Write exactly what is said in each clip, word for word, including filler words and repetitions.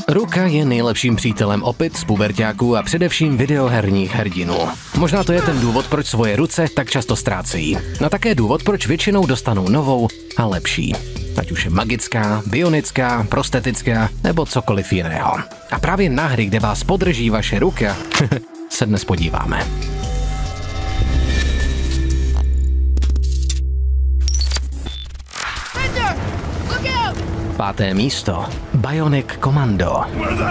Ruka je nejlepším přítelem opic, puberťáků a především videoherních hrdinů. Možná to je ten důvod, proč svoje ruce tak často ztrácejí. A také důvod, proč většinou dostanou novou a lepší. Ať už je magická, bionická, prostetická nebo cokoliv jiného. A právě na hry, kde vás podrží vaše ruka, se dnes podíváme. Páté místo. Bionic Commando.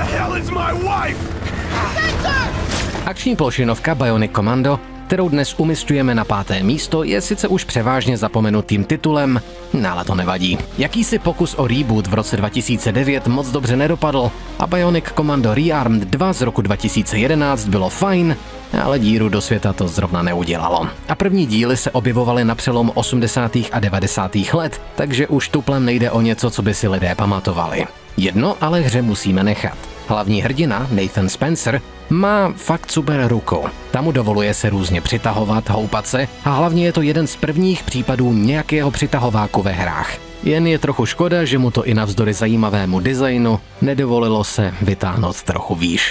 Akční plošinovka Bionic Commando, kterou dnes umístujeme na páté místo, je sice už převážně zapomenutým titulem, no ale to nevadí. Jakýsi pokus o reboot v roce dva tisíce devět moc dobře nedopadl a Bionic Commando Rearmed dva z roku dva tisíce jedenáct bylo fajn, ale díru do světa to zrovna neudělalo. A první díly se objevovaly na přelomu osmdesátých a devadesátých let, takže už tuplem nejde o něco, co by si lidé pamatovali. Jedno ale hře musíme nechat. Hlavní hrdina, Nathan Spencer, má fakt super ruku. Ta mu dovoluje se různě přitahovat, houpat se a hlavně je to jeden z prvních případů nějakého přitahováku ve hrách. Jen je trochu škoda, že mu to i navzdory zajímavému designu nedovolilo se vytáhnout trochu výš.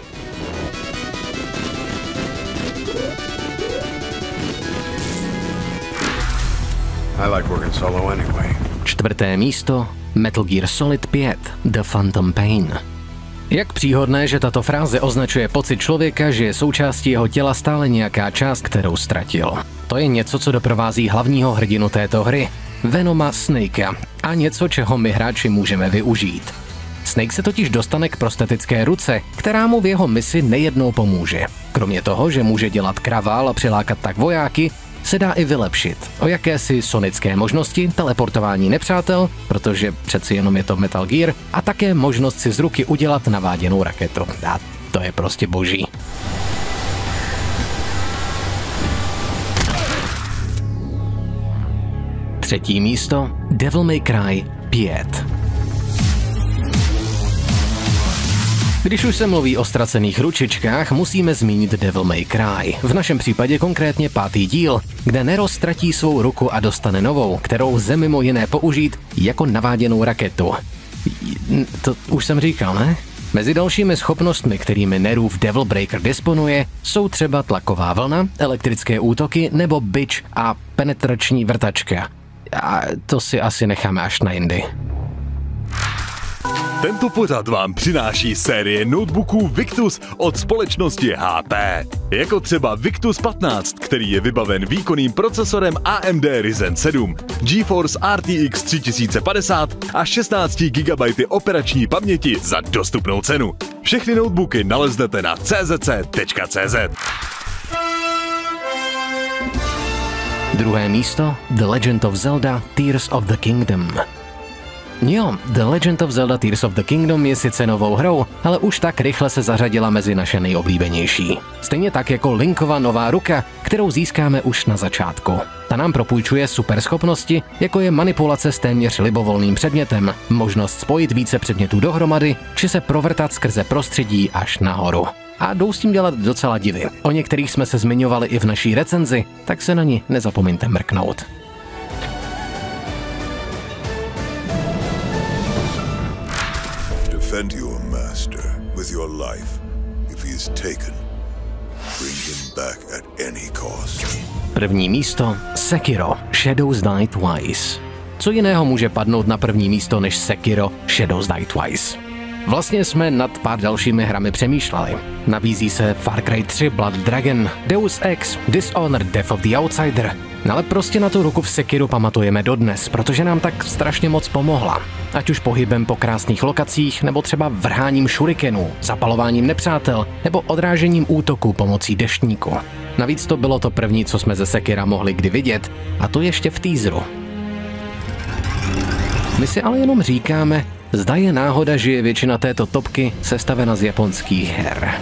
I like working solo anyway. Čtvrté místo. Metal Gear Solid pět The Phantom Pain. Jak příhodné, že tato fráze označuje pocit člověka, že je součástí jeho těla stále nějaká část, kterou ztratil. To je něco, co doprovází hlavního hrdinu této hry, Venoma Snakea, a něco, čeho my hráči můžeme využít. Snake se totiž dostane k prostetické ruce, která mu v jeho misi nejednou pomůže. Kromě toho, že může dělat kravál a přilákat tak vojáky, se dá i vylepšit o jakési sonické možnosti, teleportování nepřátel, protože přeci jenom je to Metal Gear, a také možnost si z ruky udělat naváděnou raketu. A to je prostě boží. Třetí místo. Devil May Cry pět. Když už se mluví o ztracených ručičkách, musíme zmínit Devil May Cry. V našem případě konkrétně pátý díl, kde Nero ztratí svou ruku a dostane novou, kterou lze mimo jiné použít jako naváděnou raketu. To už jsem říkal, ne? Mezi dalšími schopnostmi, kterými Nerův Devil Breaker disponuje, jsou třeba tlaková vlna, elektrické útoky nebo bič a penetrační vrtačka. A to si asi necháme až na jindy. Tento pořad vám přináší série notebooků Victus od společnosti H P. Jako třeba Victus patnáct, který je vybaven výkonným procesorem A M D Ryzen sedm, GeForce R T X tři tisíce padesát a šestnáct gigabajtů operační paměti za dostupnou cenu. Všechny notebooky naleznete na c z c tečka c z. Druhé místo. The Legend of Zelda Tears of the Kingdom. Jo, The Legend of Zelda Tears of the Kingdom je sice novou hrou, ale už tak rychle se zařadila mezi naše nejoblíbenější. Stejně tak jako Linkova nová ruka, kterou získáme už na začátku. Ta nám propůjčuje super schopnosti, jako je manipulace s téměř libovolným předmětem, možnost spojit více předmětů dohromady, či se provrtat skrze prostředí až nahoru. A jdou s tím dělat docela divy. O některých jsme se zmiňovali i v naší recenzi, tak se na ní nezapomeňte mrknout. Defend your master with your life. If he is taken, bring him back at any cost. První místo. Sekiro Shadows Die Twice. Co jiného může padnout na první místo než Sekiro Shadows Die Twice? Vlastně jsme nad pár dalšími hrami přemýšleli. Nabízí se Far Cry tři Blood Dragon, Deus Ex, Dishonored Death of the Outsider, ale prostě na tu ruku v Sekiru pamatujeme dodnes, protože nám tak strašně moc pomohla. Ať už pohybem po krásných lokacích, nebo třeba vrháním šurikenů, zapalováním nepřátel, nebo odrážením útoků pomocí deštníku. Navíc to bylo to první, co jsme ze Sekira mohli kdy vidět, a to ještě v teaseru. My si ale jenom říkáme, zda je náhoda, že je většina této topky sestavena z japonských her.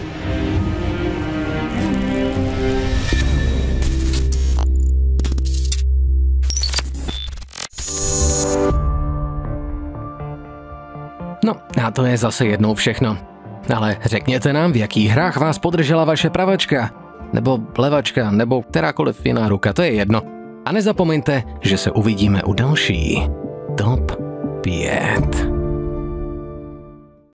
No, a to je zase jednou všechno. Ale řekněte nám, v jakých hrách vás podržela vaše pravačka, nebo levačka, nebo kterákoliv jiná ruka, to je jedno. A nezapomeňte, že se uvidíme u další Top pět.